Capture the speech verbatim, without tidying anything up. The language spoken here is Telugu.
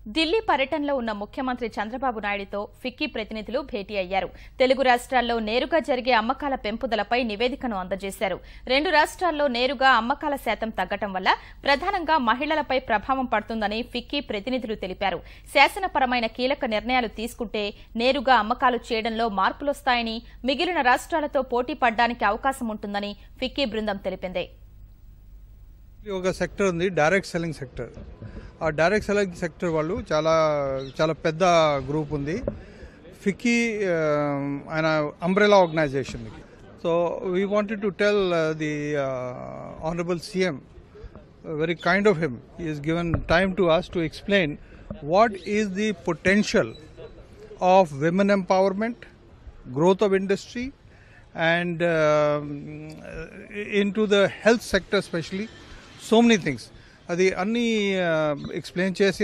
ఢిల్లీ పర్యటనలో ఉన్న ముఖ్యమంత్రి చంద్రబాబు నాయుడుతో ఫిక్కీ ప్రతినిధులు భేటీ అయ్యారు. తెలుగు రాష్ట్రాల్లో నేరుగా జరిగే అమ్మకాల పెంపుదలపై నివేదికను అందజేశారు. రెండు రాష్ట్రాల్లో నేరుగా అమ్మకాల శాతం తగ్గటం వల్ల ప్రధానంగా మహిళలపై ప్రభావం పడుతుందని ఫిక్కీ ప్రతినిధులు తెలిపారు. శాసనపరమైన కీలక నిర్ణయాలు తీసుకుంటే నేరుగా అమ్మకాలు చేయడంలో మార్పులొస్తాయని, మిగిలిన రాష్ట్రాలతో పోటీ పడడానికి అవకాశం ఉంటుందని ఫిక్కీ బృందం తెలిపింది. ఒక సెక్టర్ ఉంది, డైరెక్ట్ సెల్లింగ్ సెక్టర్. ఆ డైరెక్ట్ సెల్లింగ్ సెక్టర్ వాళ్ళు చాలా చాలా పెద్ద గ్రూప్ ఉంది. ఫిక్కీ ఆయన umbrella organisation. So we wanted to tell the honourable CM, very kind of him, he is given time to us to explain what is the potential of women empowerment, growth of industry, and uh, into the health sector especially. So many things. అది అన్ని ఎక్స్ప్లెయిన్ చేసి